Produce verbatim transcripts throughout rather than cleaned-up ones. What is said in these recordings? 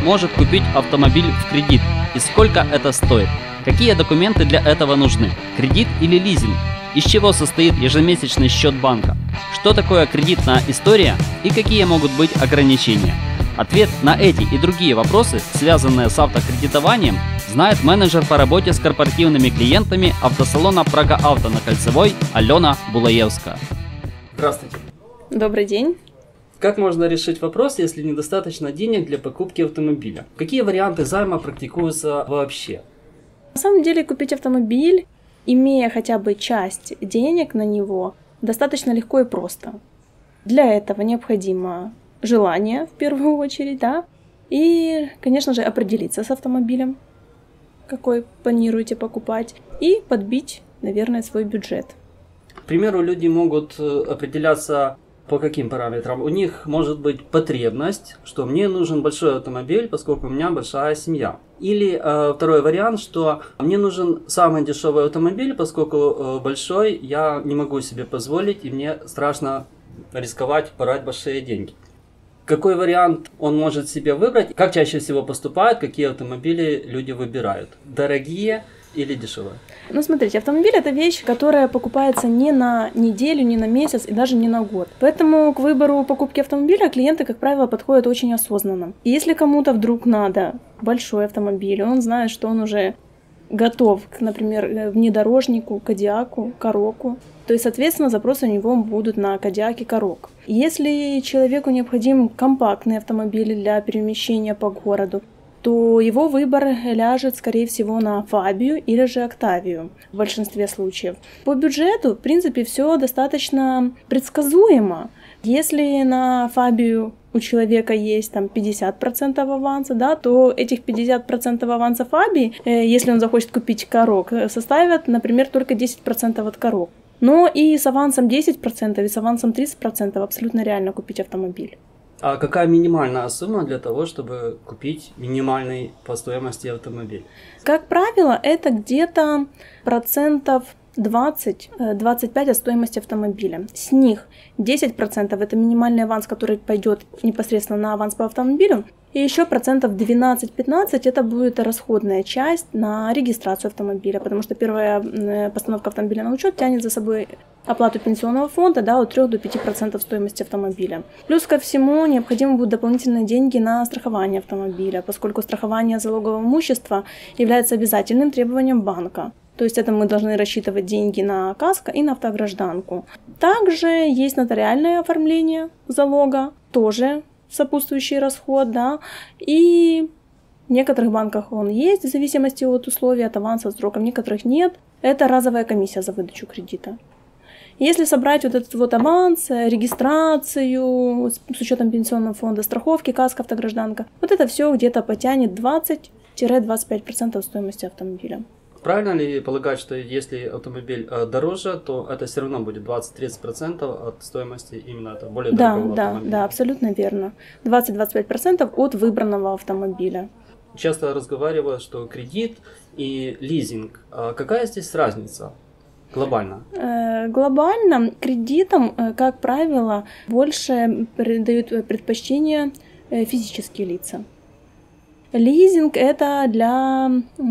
может купить автомобиль в кредит и сколько это стоит? Какие документы для этого нужны? Кредит или лизинг? Из чего состоит ежемесячный счет банка? Что такое кредитная история и какие могут быть ограничения? Ответ на эти и другие вопросы, связанные с автокредитованием, знает менеджер по работе с корпоративными клиентами автосалона «Прага Авто» на Кольцевой Алена Булаевская. Здравствуйте. Добрый день. Как можно решить вопрос, если недостаточно денег для покупки автомобиля? Какие варианты займа практикуются вообще? На самом деле купить автомобиль, имея хотя бы часть денег на него, достаточно легко и просто. Для этого необходимо желание, в первую очередь, да, и, конечно же, определиться с автомобилем, какой планируете покупать, и подбить, наверное, свой бюджет. К примеру, люди могут определяться по каким параметрам. У них может быть потребность, что мне нужен большой автомобиль, поскольку у меня большая семья. Или э, второй вариант, что мне нужен самый дешевый автомобиль, поскольку э, большой я не могу себе позволить, и мне страшно рисковать, брать большие деньги. Какой вариант он может себе выбрать? Как чаще всего поступают? Какие автомобили люди выбирают? Дорогие или дешевые? Ну, смотрите, автомобиль – это вещь, которая покупается не на неделю, не на месяц и даже не на год. Поэтому к выбору покупки автомобиля клиенты, как правило, подходят очень осознанно. И если кому-то вдруг надо большой автомобиль, он знает, что он уже готов, к, например, внедорожнику, кодиаку, Кароку, то есть, соответственно, запросы у него будут на кодиак и Карок. Если человеку необходим компактный автомобиль для перемещения по городу, то его выбор ляжет, скорее всего, на Фабию или же Октавию в большинстве случаев. По бюджету, в принципе, все достаточно предсказуемо. Если на Фабию у человека есть там пятьдесят процентов аванса, да, то этих пятьдесят процентов аванса Фабии, э, если он захочет купить Карок, составят, например, только десять процентов от Карок. Но и с авансом десять процентов, и с авансом тридцать процентов абсолютно реально купить автомобиль. А какая минимальная сумма для того, чтобы купить минимальный по стоимости автомобиль? Как правило, это где-то процентов двадцать-двадцать пять от стоимости автомобиля. С них десять процентов это минимальный аванс, который пойдет непосредственно на аванс по автомобилю. И еще процентов двенадцать-пятнадцать это будет расходная часть на регистрацию автомобиля, потому что первая постановка автомобиля на учет тянет за собой оплату пенсионного фонда, да, от трёх до пяти процентов стоимости автомобиля. Плюс ко всему необходимы будут дополнительные деньги на страхование автомобиля, поскольку страхование залогового имущества является обязательным требованием банка. То есть это мы должны рассчитывать деньги на каско и на автогражданку. Также есть нотариальное оформление залога, тоже сопутствующий расход, да, и в некоторых банках он есть, в зависимости от условий, от аванса, от срока, в некоторых нет. Это разовая комиссия за выдачу кредита. Если собрать вот этот вот аванс, регистрацию с учетом пенсионного фонда, страховки, каско, автогражданка, вот это все где-то потянет двадцать-двадцать пять процентов стоимости автомобиля. Правильно ли полагать, что если автомобиль дороже, то это все равно будет двадцать-тридцать процентов от стоимости именно этого более да, дорогого да, автомобиля? Да, абсолютно верно. двадцать-двадцать пять процентов от выбранного автомобиля. Часто разговаривают, что кредит и лизинг. А какая здесь разница глобально? Э, глобально кредитам, как правило, больше дают предпочтение физические лица. Лизинг – это для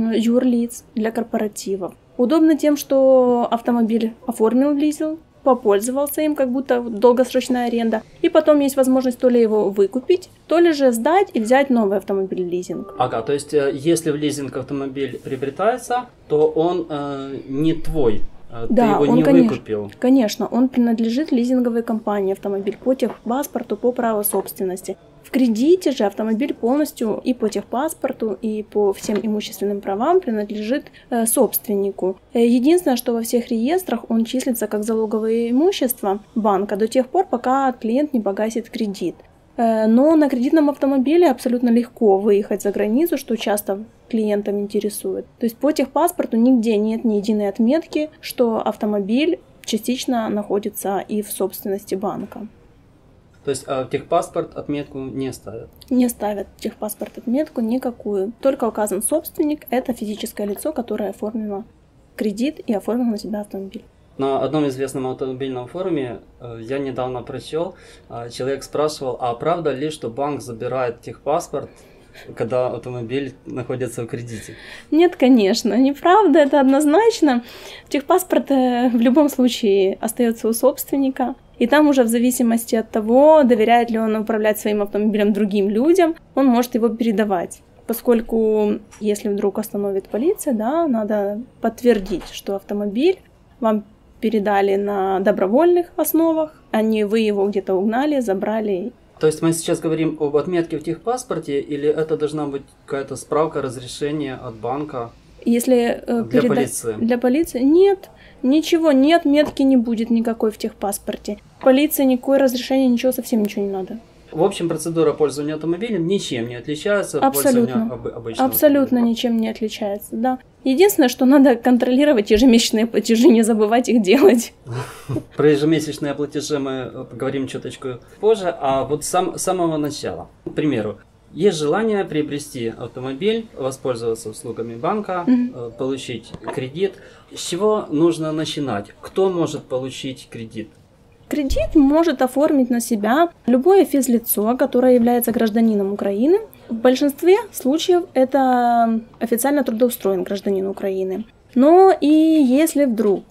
юрлиц, для корпоративов. Удобно тем, что автомобиль оформил лизинг, попользовался им, как будто долгосрочная аренда, и потом есть возможность то ли его выкупить, то ли же сдать и взять новый автомобиль в лизинг. Ага, то есть если в лизинг автомобиль приобретается, то он э, не твой, э, да, ты его он, не конечно, выкупил. Конечно, он принадлежит лизинговой компании автомобиль по техпаспорту, по праву собственности. В кредите же автомобиль полностью и по техпаспорту, и по всем имущественным правам принадлежит э, собственнику. Единственное, что во всех реестрах он числится как залоговое имущество банка до тех пор, пока клиент не погасит кредит. Э, но на кредитном автомобиле абсолютно легко выехать за границу, что часто клиентам интересует. То есть по техпаспорту нигде нет ни единой отметки, что автомобиль частично находится и в собственности банка. То есть а в техпаспорт отметку не ставят? Не ставят в техпаспорт отметку никакую. Только указан собственник, это физическое лицо, которое оформило кредит и оформило на себя автомобиль. На одном известном автомобильном форуме я недавно прочел, человек спрашивал, а правда ли, что банк забирает техпаспорт когда автомобиль находится в кредите? Нет, конечно, неправда, это однозначно. Техпаспорт в любом случае остается у собственника. И там уже в зависимости от того, доверяет ли он управлять своим автомобилем другим людям, он может его передавать. Поскольку если вдруг остановит полиция, да, надо подтвердить, что автомобиль вам передали на добровольных основах, а не вы его где-то угнали, забрали. То есть мы сейчас говорим об отметке в техпаспорте, или это должна быть какая-то справка, разрешение от банка? Если э, для переда... полиции? Для полиции? Нет, ничего, ни отметки не будет никакой в техпаспорте. Полиции никакое разрешение, ничего, совсем ничего не надо. В общем, процедура пользования автомобилем ничем не отличается от Абсолютно. пользования об... обычным Абсолютно автомобилем. ничем не отличается, да. Единственное, что надо контролировать ежемесячные платежи, не забывать их делать. Про ежемесячные платежи мы поговорим чуточку позже, а вот сам, с самого начала. К примеру, есть желание приобрести автомобиль, воспользоваться услугами банка, mm-hmm. получить кредит. С чего нужно начинать? Кто может получить кредит? Кредит может оформить на себя любое физлицо, которое является гражданином Украины. В большинстве случаев это официально трудоустроен гражданин Украины. Но и если вдруг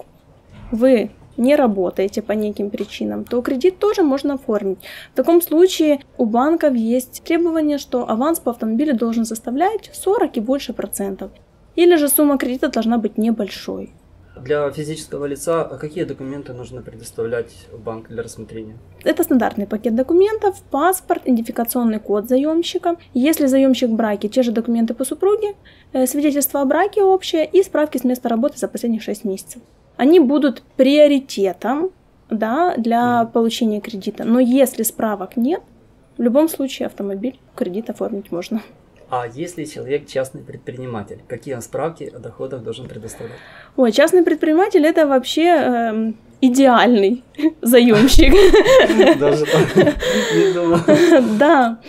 вы не работаете по неким причинам, то кредит тоже можно оформить. В таком случае у банков есть требование, что аванс по автомобилю должен составлять сорок и больше процентов. Или же сумма кредита должна быть небольшой. Для физического лица какие документы нужно предоставлять в банк для рассмотрения? Это стандартный пакет документов, паспорт, идентификационный код заемщика. Если заемщик в браке, те же документы по супруге, свидетельство о браке общее и справки с места работы за последних шесть месяцев. Они будут приоритетом, да, для mm. получения кредита. Но если справок нет, в любом случае автомобиль кредит оформить можно. А если человек частный предприниматель, какие справки о доходах должен предоставлять? Ой, частный предприниматель это вообще э, идеальный заемщик. Даже так не думал. Да,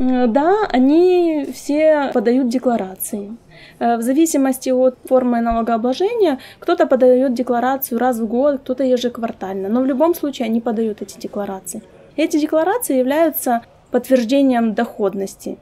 да, они все подают декларации. В зависимости от формы налогообложения, кто-то подает декларацию раз в год, кто-то ежеквартально. Но в любом случае они подают эти декларации. Эти декларации являются подтверждением доходности.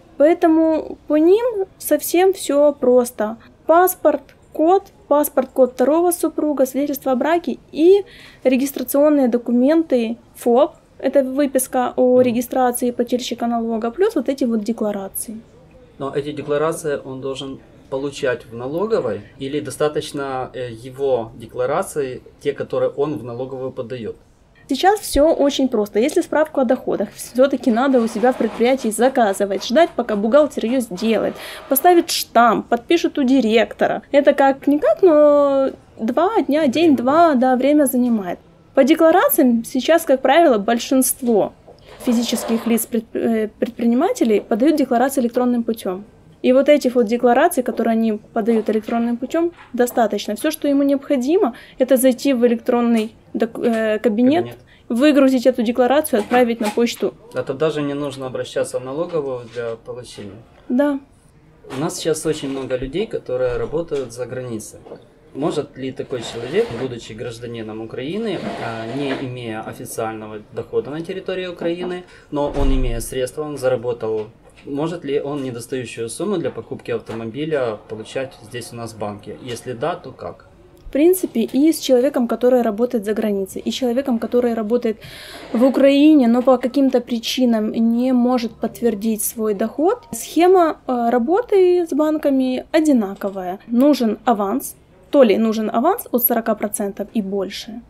Поэтому по ним совсем все просто. Паспорт, код, паспорт, код второго супруга, свидетельство о браке и регистрационные документы ФОП. Это выписка о регистрации плательщика налога, плюс вот эти вот декларации. Но эти декларации он должен получать в налоговой или достаточно его деклараций, те, которые он в налоговую подает? Сейчас все очень просто. Если справку о доходах, все-таки надо у себя в предприятии заказывать, ждать, пока бухгалтер ее сделает, поставит штамп, подпишет у директора. Это как-никак, но два дня, день-два, да, время занимает. По декларациям сейчас, как правило, большинство физических лиц предпринимателей подают декларации электронным путем. И вот этих вот деклараций, которые они подают электронным путем, достаточно. Все, что ему необходимо, это зайти в электронный э, кабинет, кабинет, выгрузить эту декларацию, отправить на почту. Это даже не нужно обращаться в налоговую для получения. Да. У нас сейчас очень много людей, которые работают за границей. Может ли такой человек, будучи гражданином Украины, не имея официального дохода на территории Украины, но он имея средства, он заработал, может ли он недостающую сумму для покупки автомобиля получать здесь у нас в банке? Если да, то как? В принципе, и с человеком, который работает за границей, и человеком, который работает в Украине, но по каким-то причинам не может подтвердить свой доход, схема работы с банками одинаковая. Нужен аванс, то ли нужен аванс от сорок процентов и больше,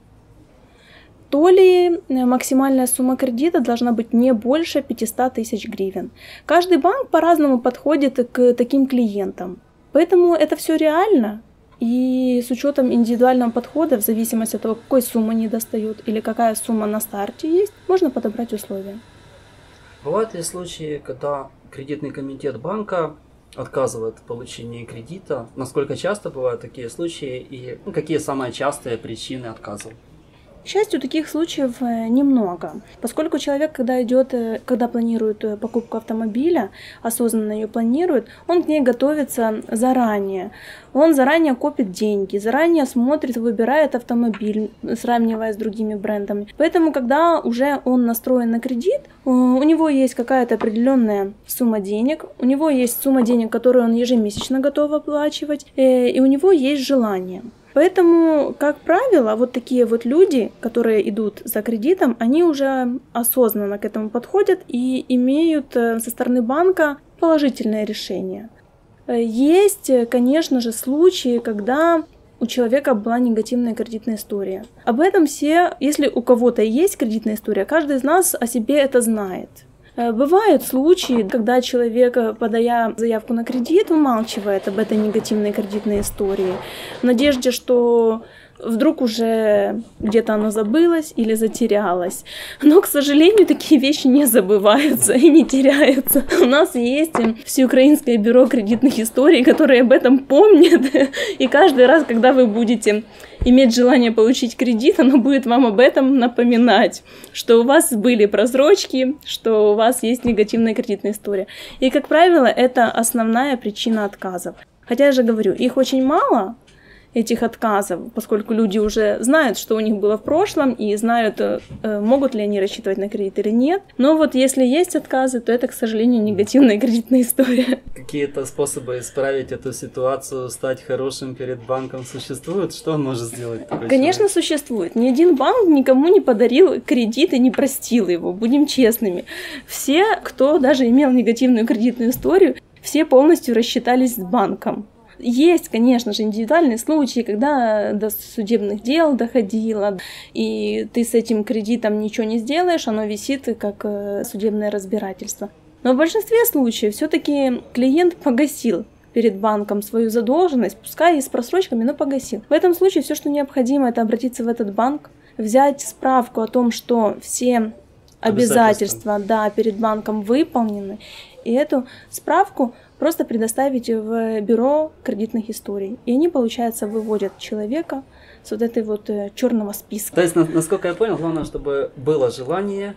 то ли максимальная сумма кредита должна быть не больше пятьсот тысяч гривен. Каждый банк по-разному подходит к таким клиентам, поэтому это все реально. И с учетом индивидуального подхода, в зависимости от того, какой суммы не достают или какая сумма на старте есть, можно подобрать условия. Бывают ли случаи, когда кредитный комитет банка отказывает в получении кредита? Насколько часто бывают такие случаи и ну, какие самые частые причины отказа? К счастью, таких случаев немного, поскольку человек, когда идет, когда планирует покупку автомобиля, осознанно ее планирует, он к ней готовится заранее. Он заранее копит деньги, заранее смотрит, выбирает автомобиль, сравнивая с другими брендами. Поэтому, когда уже он настроен на кредит, у него есть какая-то определенная сумма денег, у него есть сумма денег, которую он ежемесячно готов оплачивать, и у него есть желание. Поэтому, как правило, вот такие вот люди, которые идут за кредитом, они уже осознанно к этому подходят и имеют со стороны банка положительное решение. Есть, конечно же, случаи, когда у человека была негативная кредитная история. Об этом все, если у кого-то есть кредитная история, каждый из нас о себе это знает. Бывают случаи, когда человек, подая заявку на кредит, умалчивает об этой негативной кредитной истории, в надежде, что вдруг уже где-то оно забылось или затерялось. Но, к сожалению, такие вещи не забываются и не теряются. У нас есть Всеукраинское бюро кредитных историй, которые об этом помнят. И каждый раз, когда вы будете иметь желание получить кредит, оно будет вам об этом напоминать, что у вас были просрочки, что у вас есть негативная кредитная история. И, как правило, это основная причина отказов. Хотя я же говорю, их очень мало, этих отказов, поскольку люди уже знают, что у них было в прошлом, и знают, могут ли они рассчитывать на кредит или нет. Но вот если есть отказы, то это, к сожалению, негативная кредитная история. Какие-то способы исправить эту ситуацию, стать хорошим перед банком существуют? Что он может сделать? Конечно, человек? Существует. Ни один банк никому не подарил кредит и не простил его, будем честными. Все, кто даже имел негативную кредитную историю, все полностью рассчитались с банком. Есть, конечно же, индивидуальные случаи, когда до судебных дел доходило, и ты с этим кредитом ничего не сделаешь, оно висит как судебное разбирательство. Но в большинстве случаев все-таки клиент погасил перед банком свою задолженность, пускай и с просрочками, но погасил. В этом случае все, что необходимо, это обратиться в этот банк, взять справку о том, что все обязательства, да, перед банком выполнены, и эту справку просто предоставить в бюро кредитных историй. И они, получается, выводят человека с вот этой вот черного списка. То есть, насколько я понял, главное, чтобы было желание,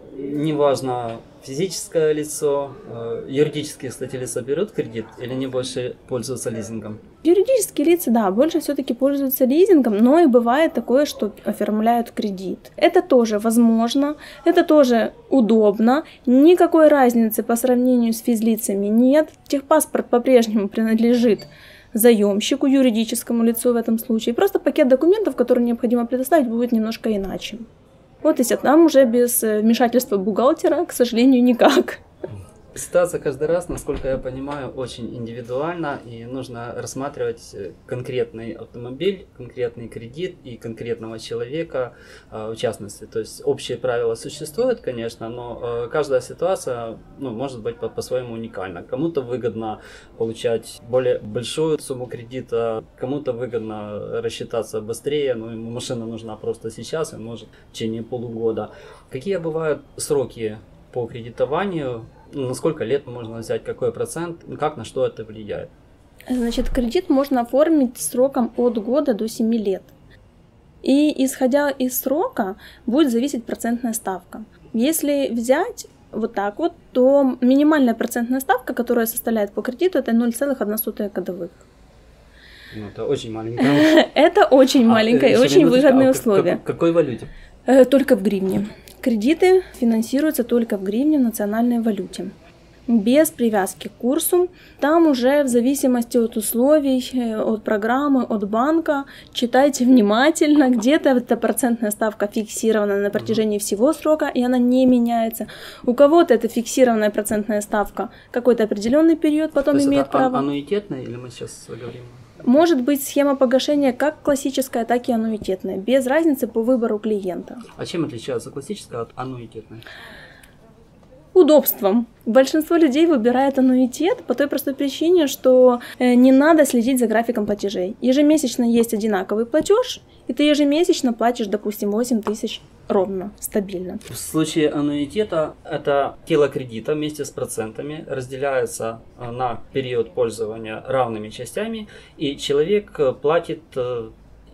неважно, физическое лицо, юридические, кстати, лица берут кредит или они больше пользуются лизингом? Юридические лица, да, больше все-таки пользуются лизингом, но и бывает такое, что оформляют кредит. Это тоже возможно, это тоже удобно, никакой разницы по сравнению с физлицами нет. Техпаспорт по-прежнему принадлежит заемщику, юридическому лицу в этом случае. Просто пакет документов, который необходимо предоставить, будет немножко иначе. Вот и там уже без вмешательства бухгалтера, к сожалению, никак. Ситуация каждый раз, насколько я понимаю, очень индивидуальна, и нужно рассматривать конкретный автомобиль, конкретный кредит и конкретного человека в частности. То есть общие правила существуют, конечно, но каждая ситуация, ну, может быть по- по-своему уникальна. Кому-то выгодно получать более большую сумму кредита, кому-то выгодно рассчитаться быстрее, но ему машина нужна просто сейчас, и может в течение полугода. Какие бывают сроки по кредитованию? На сколько лет можно взять, какой процент, как, на что это влияет? Значит, кредит можно оформить сроком от года до семи лет. И исходя из срока будет зависеть процентная ставка. Если взять вот так вот, то минимальная процентная ставка, которая составляет по кредиту, это ноль целых одна сотая годовых. Ну, это очень маленькое. Это очень маленькое и очень выгодные условия. В какой валюте? Только в гривне. Кредиты финансируются только в гривне, в национальной валюте, без привязки к курсу. Там уже в зависимости от условий, от программы, от банка, читайте внимательно. Где-то эта процентная ставка фиксирована на протяжении всего срока, и она не меняется. У кого-то это фиксированная процентная ставка какой-то определенный период, потом имеет это право. Аннуитетная, или мы сейчас говорим? Может быть схема погашения как классическая, так и аннуитетная, без разницы по выбору клиента. А чем отличается классическая от аннуитетной? Удобством. Большинство людей выбирает аннуитет по той простой причине, что не надо следить за графиком платежей. Ежемесячно есть одинаковый платеж, и ты ежемесячно платишь, допустим, восемь тысяч ровно, стабильно. В случае аннуитета это тело кредита вместе с процентами разделяется на период пользования равными частями, и человек платит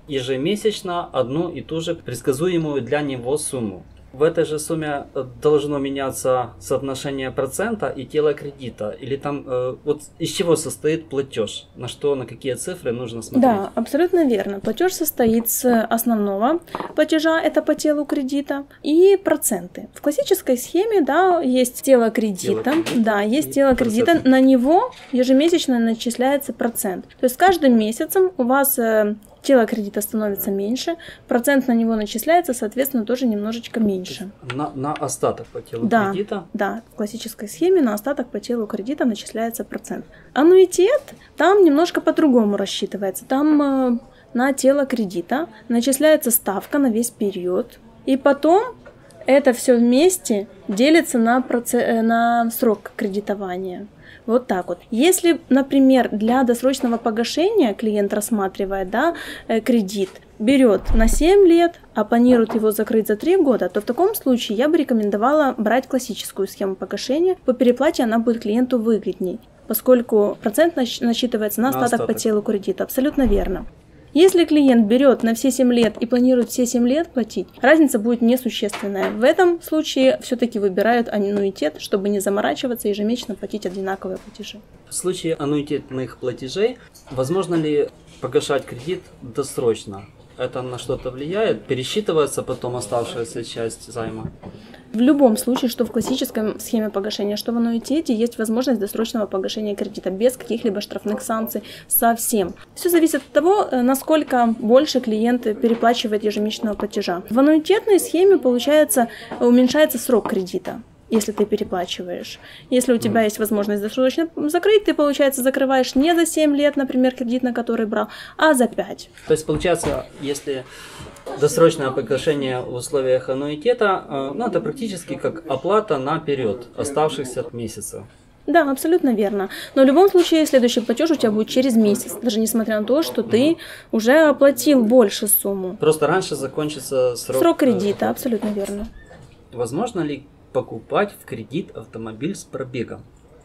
ежемесячно одну и ту же предсказуемую для него сумму. В этой же сумме должно меняться соотношение процента и тела кредита? Или там э, вот из чего состоит платеж? На что, на какие цифры нужно смотреть? Да, абсолютно верно. Платеж состоит с основного платежа, это по телу кредита, и проценты. В классической схеме, да, есть тело кредита, тело кредита да, есть тело кредита, проценты. На него ежемесячно начисляется процент. То есть каждым месяцем у вас э, тело кредита становится меньше, процент на него начисляется, соответственно, тоже немножечко меньше. На, на остаток по телу да, кредита? Да, в классической схеме на остаток по телу кредита начисляется процент. Аннуитет там немножко по-другому рассчитывается. Там э, на тело кредита начисляется ставка на весь период, и потом это все вместе делится на, проц... на срок кредитования. Вот так вот. Если, например, для досрочного погашения клиент рассматривает, да, кредит, берет на семь лет, а планирует его закрыть за три года, то в таком случае я бы рекомендовала брать классическую схему погашения. По переплате она будет клиенту выгодней, поскольку процент насчитывается на остаток, на остаток по телу кредита. Абсолютно верно. Если клиент берет на все семь лет и планирует все семь лет платить, разница будет несущественная. В этом случае все-таки выбирают аннуитет, чтобы не заморачиваться и ежемесячно платить одинаковые платежи. В случае аннуитетных платежей, возможно ли погашать кредит досрочно? Это на что-то влияет? Пересчитывается потом оставшаяся часть займа? В любом случае, что в классической схеме погашения, что в аннуитете, есть возможность досрочного погашения кредита без каких-либо штрафных санкций совсем. Все зависит от того, насколько больше клиент переплачивает ежемесячного платежа. В аннуитетной схеме, получается, уменьшается срок кредита, если ты переплачиваешь. Если у тебя есть возможность досрочно закрыть, ты, получается, закрываешь не за семь лет, например, кредит, на который брал, а за пять. То есть, получается, если досрочное погашение в условиях аннуитета, ну, это практически как оплата на период оставшихся месяцев. Да, абсолютно верно. Но в любом случае следующий платеж у тебя будет через месяц, даже несмотря на то, что ты уже оплатил больше сумму. Просто раньше закончится срок... Срок кредита, абсолютно верно. Возможно ли покупать в кредит автомобиль с пробегом?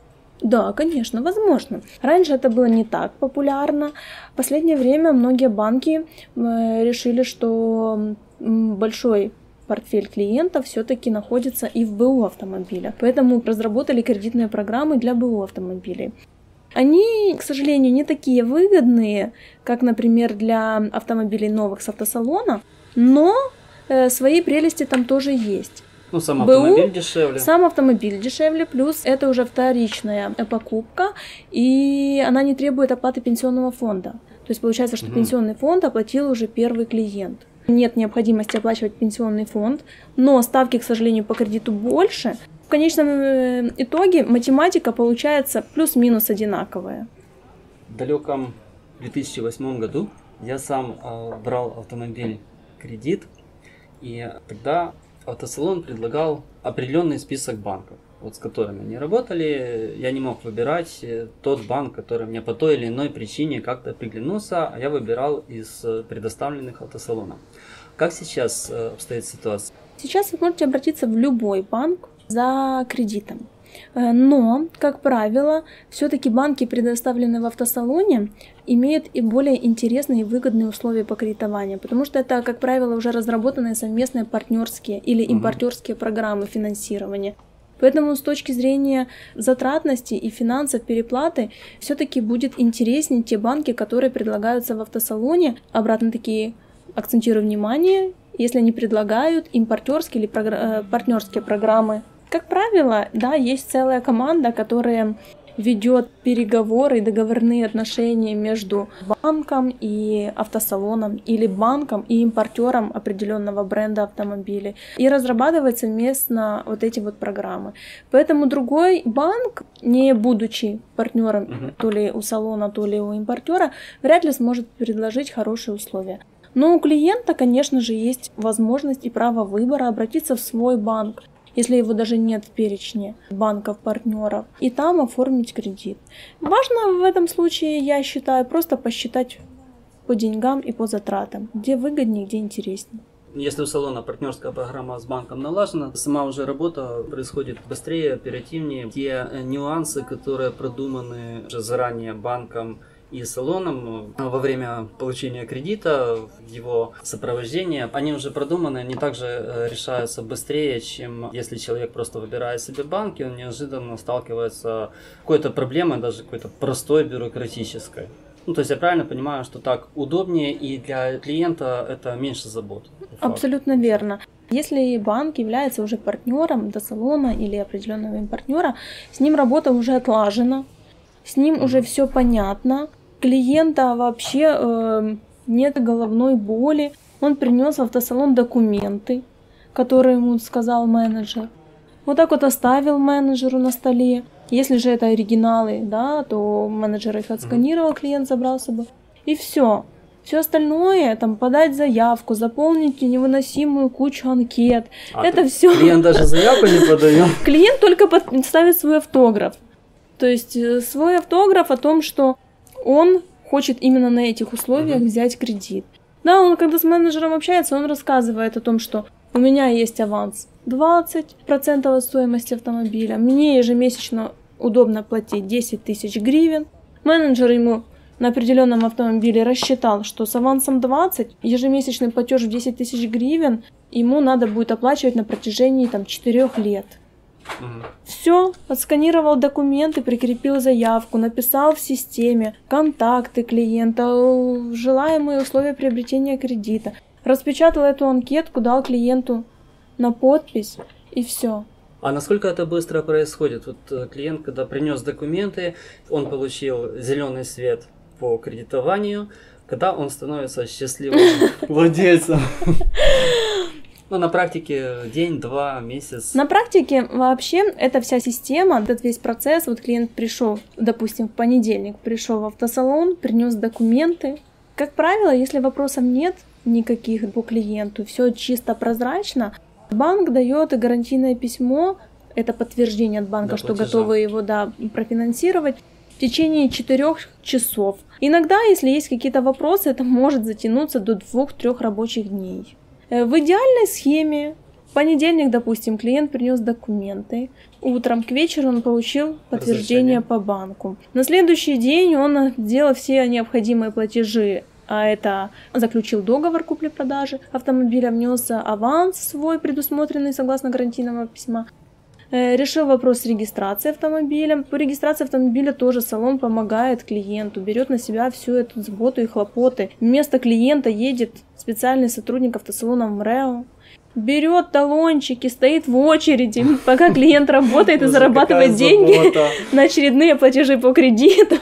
Да, конечно, возможно. Раньше это было не так популярно. В последнее время многие банки решили, что большой портфель клиента все-таки находится и в БУ автомобиля. Поэтому разработали кредитные программы для БУ автомобилей. Они, к сожалению, не такие выгодные, как, например, для автомобилей новых с автосалона, но свои прелести там тоже есть. Ну, сам автомобиль БУ, дешевле. Сам автомобиль дешевле, плюс это уже вторичная покупка, и она не требует оплаты пенсионного фонда. То есть получается, что угу. пенсионный фонд оплатил уже первый клиент. Нет необходимости оплачивать пенсионный фонд, но ставки, к сожалению, по кредиту больше. В конечном итоге математика получается плюс-минус одинаковая. В далеком две тысячи восьмом году я сам э, брал автомобиль кредит, и тогда автосалон предлагал определенный список банков, вот с которыми они работали. Я не мог выбирать тот банк, который мне по той или иной причине как-то приглянулся, а я выбирал из предоставленных автосалонов. Как сейчас обстоит ситуация? Сейчас вы можете обратиться в любой банк за кредитом. Но, как правило, все-таки банки, предоставленные в автосалоне, имеют и более интересные и выгодные условия по кредитованию, потому что это, как правило, уже разработанные совместные партнерские или импортерские программы финансирования. Поэтому с точки зрения затратности и финансов переплаты все-таки будет интереснее те банки, которые предлагаются в автосалоне. Обратно-таки акцентирую внимание, если они предлагают импортерские или партнерские программы. Как правило, да, есть целая команда, которая ведет переговоры и договорные отношения между банком и автосалоном или банком и импортером определенного бренда автомобилей и разрабатывает совместно вот эти вот программы. Поэтому другой банк, не будучи партнером uh-huh. то ли у салона, то ли у импортера, вряд ли сможет предложить хорошие условия. Но у клиента, конечно же, есть возможность и право выбора обратиться в свой банк, если его даже нет в перечне банков-партнеров, и там оформить кредит. Важно в этом случае, я считаю, просто посчитать по деньгам и по затратам, где выгоднее, где интереснее. Если у салона партнерская программа с банком налажена, сама уже работа происходит быстрее, оперативнее. Те нюансы, которые продуманы уже заранее банком и салоном во время получения кредита, его сопровождения, они уже продуманы, они также решаются быстрее, чем если человек просто выбирает себе банк, и он неожиданно сталкивается с какой-то проблемой, даже какой-то простой бюрократической. Ну, то есть я правильно понимаю, что так удобнее, и для клиента это меньше забот? Абсолютно верно. Если банк является уже партнером до салона или определенного им партнера, с ним работа уже отлажена, с ним mm-hmm. уже все понятно, клиента вообще э, нет головной боли, он принес в автосалон документы, которые ему сказал менеджер, вот так вот оставил менеджеру на столе. Если же это оригиналы, да, то менеджер их отсканировал, клиент забрал с собой, и все. Все остальное, там, подать заявку, заполнить невыносимую кучу анкет, а это все. Клиент даже заявку не подает. Клиент только ставит свой автограф. То есть свой автограф о том, что он хочет именно на этих условиях uh-huh. взять кредит. Да, он когда с менеджером общается, он рассказывает о том, что у меня есть аванс двадцать процентов от стоимости автомобиля, мне ежемесячно удобно платить десять тысяч гривен. Менеджер ему на определенном автомобиле рассчитал, что с авансом двадцать, ежемесячный платеж в десять тысяч гривен ему надо будет оплачивать на протяжении там четырёх лет. Mm-hmm. Все, отсканировал документы, прикрепил заявку, написал в системе контакты клиента, желаемые условия приобретения кредита, распечатал эту анкетку, дал клиенту на подпись и все. А насколько это быстро происходит? Вот клиент, когда принес документы, он получил зеленый свет по кредитованию, когда он становится счастливым владельцем? Ну, на практике день, два, месяц. На практике вообще эта вся система, этот весь процесс, вот клиент пришел, допустим, в понедельник, пришел в автосалон, принес документы. Как правило, если вопросов нет никаких по клиенту, все чисто прозрачно, банк дает гарантийное письмо, это подтверждение от банка, да, что платежа. Готовы его да, профинансировать в течение четырех часов. Иногда, если есть какие-то вопросы, это может затянуться до двух-трех рабочих дней. В идеальной схеме в понедельник, допустим, клиент принес документы, утром к вечеру он получил подтверждение по банку. На следующий день он сделал все необходимые платежи, а это заключил договор купли-продажи автомобиля, внес аванс свой, предусмотренный согласно гарантийного письма, решил вопрос с регистрацией автомобиля. По регистрации автомобиля тоже салон помогает клиенту, берет на себя всю эту заботу и хлопоты. Вместо клиента едет специальный сотрудник автосалона МРЭО, берет талончики, стоит в очереди, пока клиент работает и зарабатывает деньги на очередные платежи по кредиту.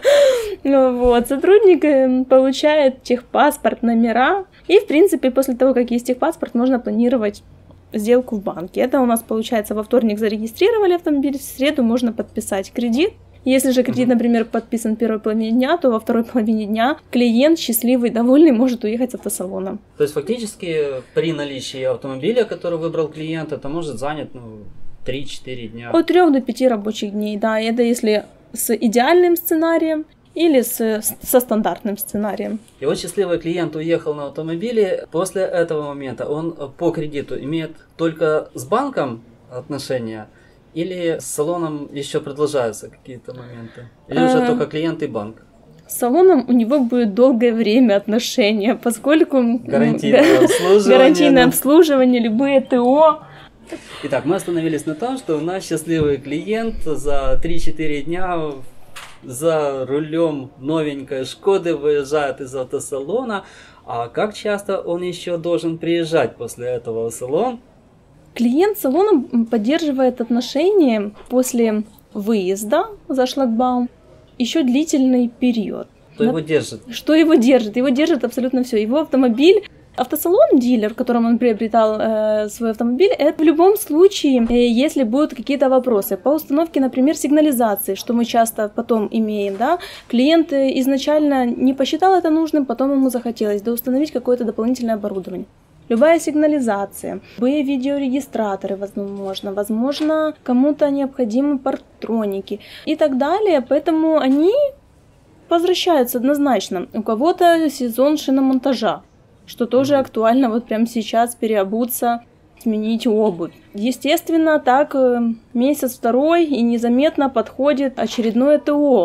Вот. Сотрудник получает техпаспорт, номера, и, в принципе, после того, как есть техпаспорт, можно планировать сделку в банке. Это у нас получается во вторник зарегистрировали автомобиль, в среду можно подписать кредит. Если же кредит, например, подписан в первой половине дня, то во второй половине дня клиент счастливый, довольный может уехать с автосалона. То есть фактически при наличии автомобиля, который выбрал клиент, это может занять ну, три-четыре дня? От трёх до пяти рабочих дней, да. Это если с идеальным сценарием или с, со стандартным сценарием. И вот счастливый клиент уехал на автомобиле. После этого момента он по кредиту имеет только с банком отношения? Или с салоном еще продолжаются какие-то моменты? Или уже только клиент и банк? С салоном у него будет долгое время отношения, поскольку гарантийное обслуживание, гарантийное обслуживание, любые ТО. Итак, мы остановились на том, что у нас счастливый клиент за три-четыре дня за рулем новенькой Шкоды выезжает из автосалона. А как часто он еще должен приезжать после этого в салон? Клиент с салоном поддерживает отношения после выезда за шлагбаум еще длительный период. Что его держит? Что его держит? Его держит абсолютно все. Его автомобиль, автосалон, дилер, в котором он приобретал э, свой автомобиль, это в любом случае, э, если будут какие-то вопросы по установке, например, сигнализации, что мы часто потом имеем, да, клиент изначально не посчитал это нужным, потом ему захотелось доустановить какое-то дополнительное оборудование. Любая сигнализация, любые видеорегистраторы, возможно, возможно, кому-то необходимы партроники и так далее, поэтому они возвращаются однозначно. У кого-то сезон шиномонтажа, что тоже актуально вот прямо сейчас переобуться, сменить обувь. Естественно, так месяц-второй и незаметно подходит очередное ТО,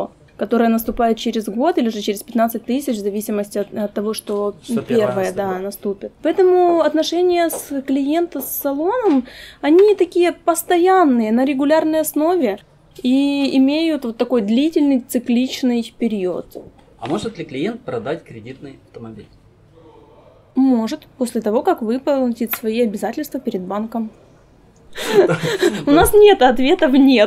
которая наступает через год или же через пятнадцать тысяч, в зависимости от, от того, что, что первое да, наступит. Поэтому отношения с клиентом, с салоном, они такие постоянные, на регулярной основе и имеют вот такой длительный цикличный период. А может ли клиент продать кредитный автомобиль? Может, после того, как выполнит свои обязательства перед банком. У нас нет ответов «нет».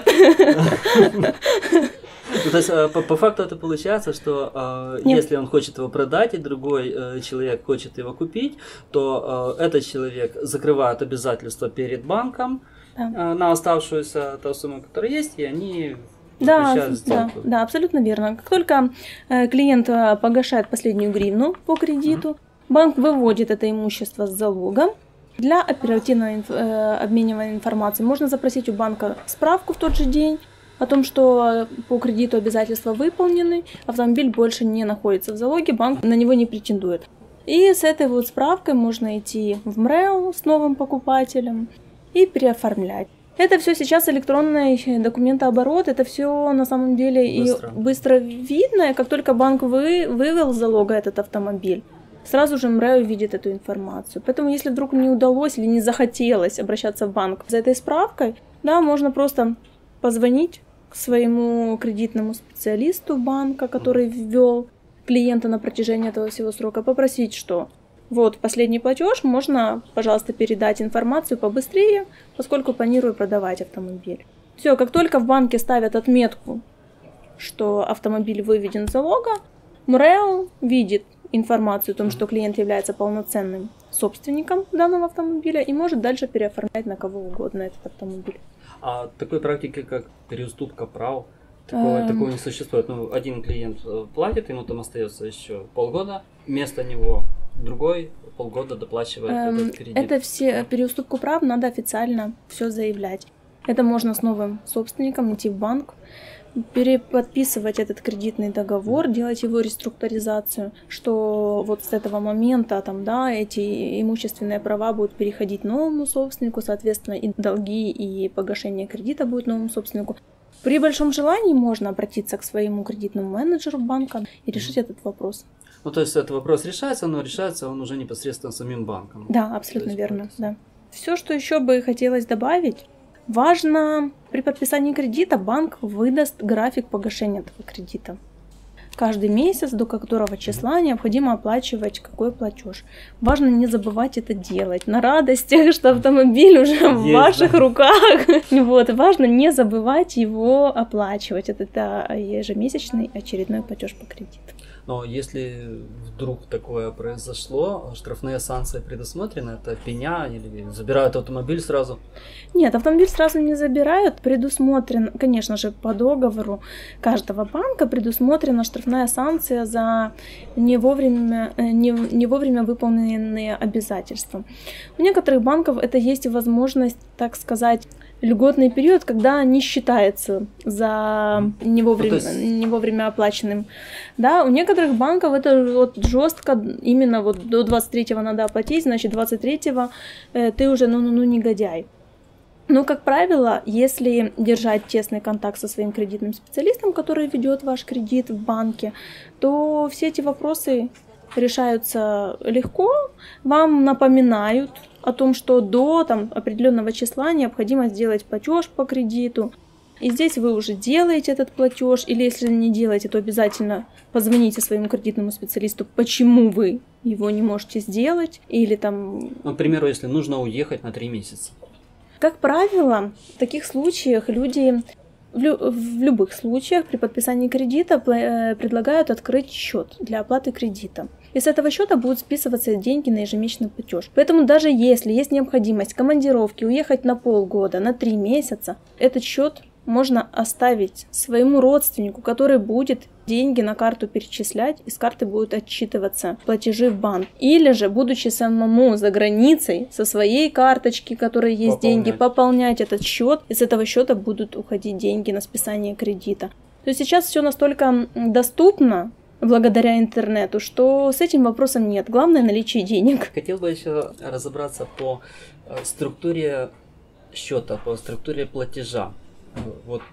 То есть по факту это получается, что если он хочет его продать, и другой человек хочет его купить, то этот человек закрывает обязательства перед банком на оставшуюся ту сумму, которая есть, и они... Да, да, да, абсолютно верно. Как только клиент погашает последнюю гривну по кредиту, mm-hmm. банк выводит это имущество с залога. Для оперативного инф- обменивания информацией можно запросить у банка справку в тот же день о том, что по кредиту обязательства выполнены, автомобиль больше не находится в залоге, банк на него не претендует. И с этой вот справкой можно идти в МРЭО с новым покупателем и переоформлять. Это все сейчас электронный документооборот, это все на самом деле быстро. И быстро видно, как только банк вы, вывел с залога этот автомобиль, сразу же МРЭО видит эту информацию. Поэтому если вдруг не удалось или не захотелось обращаться в банк за этой справкой, да, можно просто позвонить к своему кредитному специалисту банка, который ввел клиента на протяжении этого всего срока, попросить, что вот последний платеж, можно, пожалуйста, передать информацию побыстрее, поскольку планирую продавать автомобиль. Все, как только в банке ставят отметку, что автомобиль выведен с залога, МРЭО видит информацию о том, что клиент является полноценным собственником данного автомобиля и может дальше переоформлять на кого угодно этот автомобиль. А такой практики, как переуступка прав, такого, эм... такого не существует. Ну, один клиент платит, ему там остается еще полгода, вместо него другой полгода доплачивает эм, этот кредит. Это все, переуступку прав надо официально все заявлять. Это можно с новым собственником идти в банк, переподписывать этот кредитный договор, делать его реструктуризацию, что вот с этого момента там, да, эти имущественные права будут переходить новому собственнику, соответственно, и долги, и погашение кредита будет новому собственнику. При большом желании можно обратиться к своему кредитному менеджеру банка и решить этот вопрос. Ну, то есть этот вопрос решается, но решается он уже непосредственно самим банком. Да, абсолютно верно, да. Все, что еще бы хотелось добавить, важно, при подписании кредита банк выдаст график погашения этого кредита. Каждый месяц, до которого числа необходимо оплачивать какой платеж. Важно не забывать это делать. На радостях, что автомобиль уже Есть, в ваших да. руках. Вот, важно не забывать его оплачивать. Это ежемесячный очередной платеж по кредиту. Но если вдруг такое произошло, штрафные санкции предусмотрены, это пеня или забирают автомобиль сразу? Нет, автомобиль сразу не забирают, предусмотрен, конечно же, по договору каждого банка предусмотрена штрафная санкция за не вовремя, не, не вовремя выполненные обязательства. У некоторых банков это есть возможность, так сказать, льготный период, когда не считается за не вовремя, ну, есть... не вовремя оплаченным. Да, у некоторых банков это вот жестко, именно вот до двадцать третьего надо оплатить, значит двадцать третьего э, ты уже ну, ну, ну негодяй. Но, как правило, если держать тесный контакт со своим кредитным специалистом, который ведет ваш кредит в банке, то все эти вопросы решаются легко, вам напоминают о том, что до там, определенного числа необходимо сделать платеж по кредиту. И здесь вы уже делаете этот платеж, или если не делаете, то обязательно позвоните своему кредитному специалисту, почему вы его не можете сделать, или там... Ну, к примеру, если нужно уехать на три месяца. Как правило, в таких случаях люди... В, лю- в любых случаях при подписании кредита предлагают открыть счет для оплаты кредита. И с этого счета будут списываться деньги на ежемесячный платеж. Поэтому даже если есть необходимость командировки уехать на полгода, на три месяца, этот счет можно оставить своему родственнику, который будет деньги на карту перечислять, и с карты будут отчитываться платежи в банк. Или же, будучи самому за границей, со своей карточки, в которой есть пополнять. деньги, пополнять этот счет, и с этого счета будут уходить деньги на списание кредита. То есть сейчас все настолько доступно, благодаря интернету, что с этим вопросом нет. Главное наличие денег. Хотел бы еще разобраться по структуре счета, по структуре платежа. Вот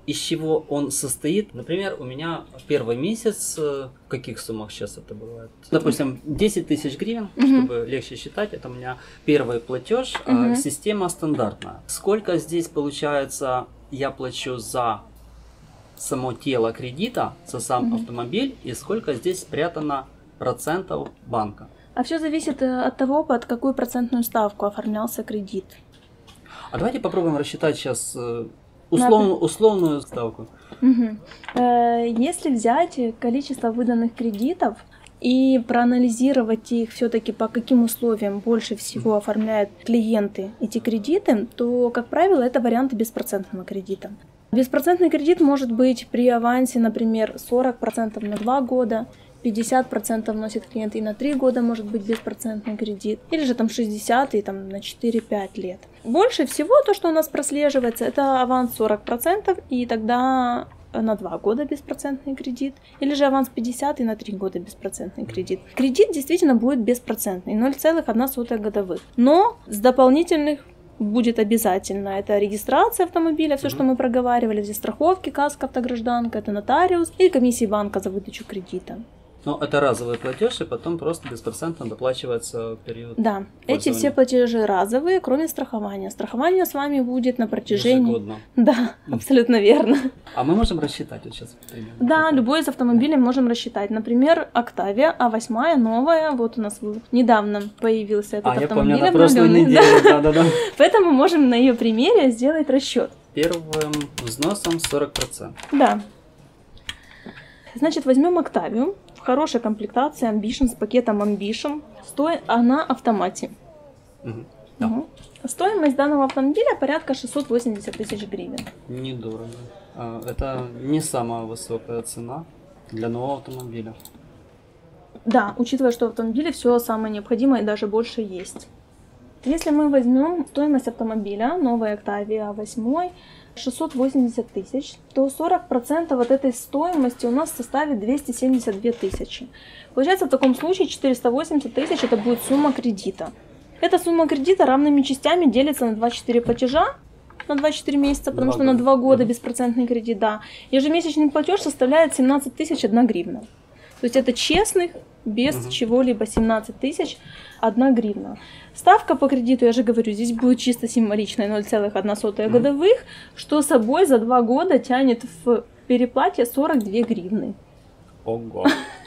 из чего он состоит. Например, у меня первый месяц, в каких суммах сейчас это бывает? Допустим, десять тысяч гривен, угу. чтобы легче считать, это у меня первый платеж, угу. а система стандартная. Сколько здесь получается я плачу за само тело кредита, за сам угу. автомобиль, и сколько здесь спрятано процентов банка? А все зависит от того, под какую процентную ставку оформлялся кредит. А давайте попробуем рассчитать сейчас условную, условную ставку. Угу. Если взять количество выданных кредитов и проанализировать их все-таки по каким условиям больше всего оформляют клиенты эти кредиты, то, как правило, это варианты беспроцентного кредита. Беспроцентный кредит может быть при авансе, например, сорок процентов на два года, пятьдесят процентов вносит клиент, и на три года может быть беспроцентный кредит, или же там шестьдесят процентов и там на четыре-пять лет. Больше всего то, что у нас прослеживается, это аванс сорок процентов, и тогда на два года беспроцентный кредит, или же аванс пятьдесят процентов и на три года беспроцентный кредит. Кредит действительно будет беспроцентный, ноль целых одна сотая годовых, но с дополнительных будет обязательно. Это регистрация автомобиля, все, mm-hmm. что мы проговаривали, здесь страховки, каска, автогражданка, это нотариус и комиссии банка за выдачу кредита. Но это разовый платеж, и потом просто беспроцентно доплачивается в период. Да, эти все платежи разовые, кроме страхования. Страхование с вами будет на протяжении... Ежегодно. Да, абсолютно верно. А мы можем рассчитать вот сейчас? Примерно, да, какой? Любой из автомобилей можем рассчитать. Например, Octavia а восемь новая, вот у нас недавно появился этот а, автомобиль. А, я помню, на прошлой неделе, да-да-да. Поэтому мы можем на ее примере сделать расчет. Первым взносом сорок процентов. Да. Значит, возьмем Octavia. В хорошей комплектации Ambition с пакетом Ambition. Стоит она автомате. Угу. Да. Угу. Стоимость данного автомобиля порядка шестьсот восемьдесят тысяч гривен. Недорого. Это не самая высокая цена для нового автомобиля. Да, учитывая, что в автомобиле все самое необходимое и даже больше есть. Если мы возьмем стоимость автомобиля, новая Octavia а восемь, шестьсот восемьдесят тысяч, то сорок процентов от этой стоимости у нас составит двести семьдесят две тысячи. Получается, в таком случае четыреста восемьдесят тысяч это будет сумма кредита. Эта сумма кредита равными частями делится на двадцать четыре платежа, на двадцать четыре месяца, потому что на два года беспроцентный кредит, да. Ежемесячный платеж составляет семнадцать тысяч одна гривна. То есть это честных, без угу. чего-либо семнадцать тысяч одна гривна. Ставка по кредиту, я же говорю, здесь будет чисто символичная ноль целых одна сотая угу. годовых, что собой за два года тянет в переплате сорок две гривны. Ого.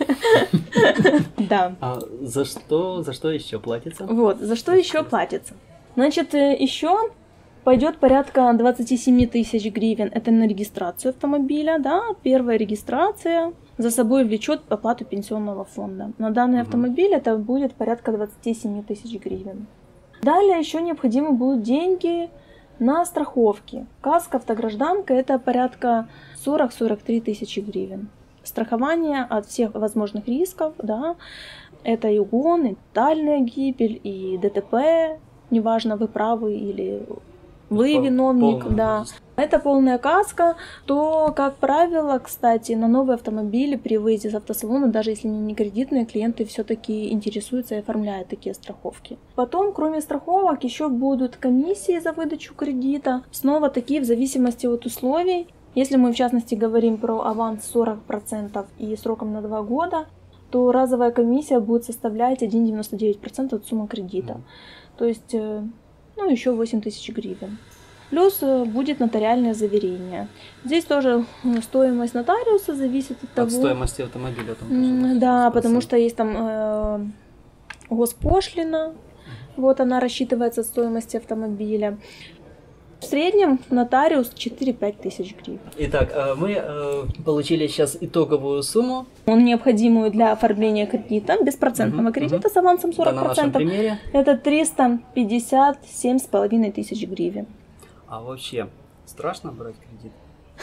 Да. А за что, за что еще платится? Вот, за что еще платится? Значит, еще пойдет порядка двадцать семь тысяч гривен. Это на регистрацию автомобиля, да, первая регистрация за собой влечет оплату пенсионного фонда. На данный угу. автомобиль это будет порядка двадцать семь тысяч гривен. Далее еще необходимы будут деньги на страховки. Каска, автогражданка это порядка сорок-сорок три тысячи гривен. Страхование от всех возможных рисков, да, это и угон, и тотальная гибель, и ДТП, неважно, вы правы или вы виновник, Пол- да. Это полная каска, то, как правило, кстати, на новые автомобили при выезде из автосалона, даже если они не кредитные, клиенты все-таки интересуются и оформляют такие страховки. Потом, кроме страховок, еще будут комиссии за выдачу кредита, снова такие в зависимости от условий. Если мы, в частности, говорим про аванс сорок процентов и сроком на два года, то разовая комиссия будет составлять один целых девяносто девять сотых процента от суммы кредита. То есть, ну, еще восемь тысяч гривен. Плюс будет нотариальное заверение. Здесь тоже стоимость нотариуса зависит от, от того... От стоимости автомобиля. Там тоже да, потому что есть там э, госпошлина, mm. вот она рассчитывается от стоимости автомобиля. В среднем нотариус четыре-пять тысяч гривен. Итак, мы получили сейчас итоговую сумму. Он необходимую для оформления кредита, беспроцентного uh-huh, кредита uh-huh. с авансом сорок процентов. Да, на нашем примере. Это триста пятьдесят семь с половиной тысяч гривен. А вообще, страшно брать кредит?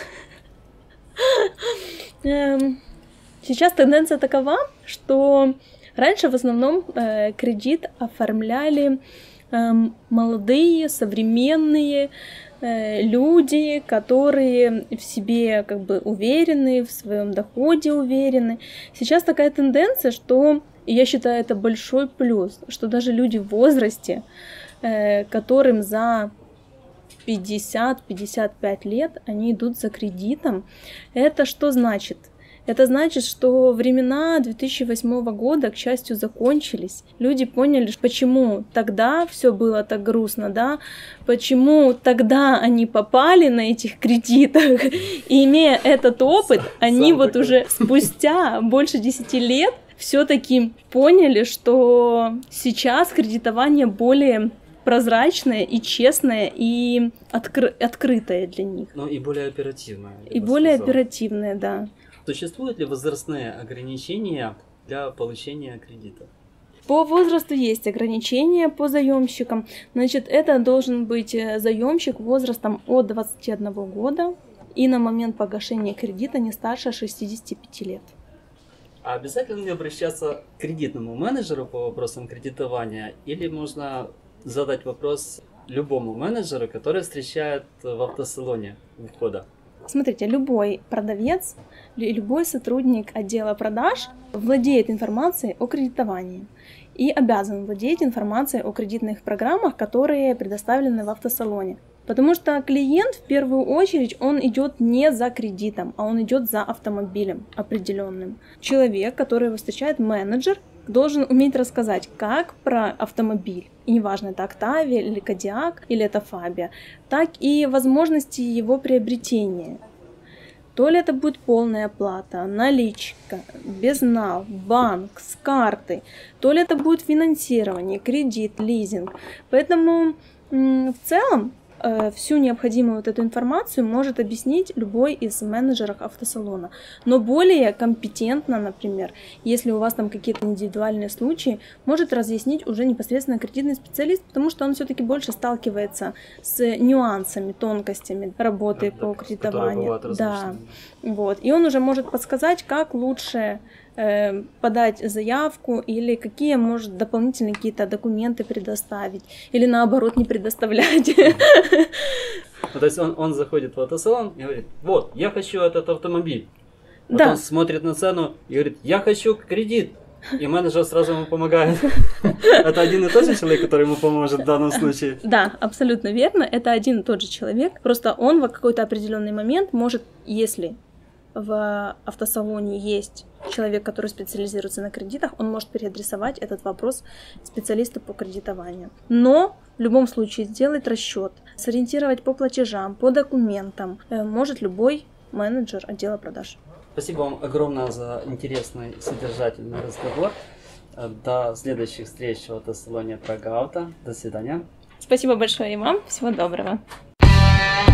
Сейчас тенденция такова, что раньше в основном кредит оформляли молодые, современные э, люди, которые в себе как бы уверены, в своем доходе уверены. Сейчас такая тенденция, что, я считаю, это большой плюс, что даже люди в возрасте, э, которым за пятьдесят - пятьдесят пять лет они идут за кредитом. Это что значит? Это значит, что времена две тысячи восьмого года, к счастью, закончились. Люди поняли, почему тогда все было так грустно, да, почему тогда они попали на этих кредитах. И имея этот опыт, они вот уже спустя больше десяти лет все-таки поняли, что сейчас кредитование более прозрачное и честное, и откры- открытое для них. Ну и более оперативное. И более сказал. оперативное, да. Существуют ли возрастные ограничения для получения кредита? По возрасту есть ограничения по заемщикам. Значит, это должен быть заемщик возрастом от двадцати одного года и на момент погашения кредита не старше шестидесяти пяти лет. А обязательно ли обращаться к кредитному менеджеру по вопросам кредитования, или можно задать вопрос любому менеджеру, который встречает в автосалоне у входа? Смотрите, любой продавец, любой сотрудник отдела продаж владеет информацией о кредитовании и обязан владеть информацией о кредитных программах, которые предоставлены в автосалоне. Потому что клиент в первую очередь, он идет не за кредитом, а он идет за автомобилем определенным. Человек, которого встречает менеджер, должен уметь рассказать как про автомобиль, и неважно, это Octavia или Kodiaq, или это Fabia, так и возможности его приобретения. То ли это будет полная оплата, наличка, безнал, банк, с карты, то ли это будет финансирование, кредит, лизинг. Поэтому в целом всю необходимую вот эту информацию может объяснить любой из менеджеров автосалона. Но более компетентно, например, если у вас там какие-то индивидуальные случаи, может разъяснить уже непосредственно кредитный специалист, потому что он все-таки больше сталкивается с нюансами, тонкостями работы да, по да, кредитованию. Да, вот. И он уже может подсказать, как лучше э, подать заявку или какие, может, дополнительные какие-то документы предоставить или наоборот не предоставлять. Ну, то есть он, он заходит в автосалон и говорит: вот, я хочу этот автомобиль. Потом да. смотрит на цену и говорит: я хочу кредит. И менеджер сразу ему помогает. Это один и тот же человек, который ему поможет в данном случае? Да, абсолютно верно. Это один и тот же человек. Просто он в какой-то определенный момент может, если в автосалоне есть человек, который специализируется на кредитах, он может переадресовать этот вопрос специалисту по кредитованию. Но в любом случае сделать расчет, сориентировать по платежам, по документам может любой менеджер отдела продаж. Спасибо вам огромное за интересный, содержательный разговор. До следующих встреч в автосалоне Praga Auto. До свидания. Спасибо большое и вам. Всего доброго.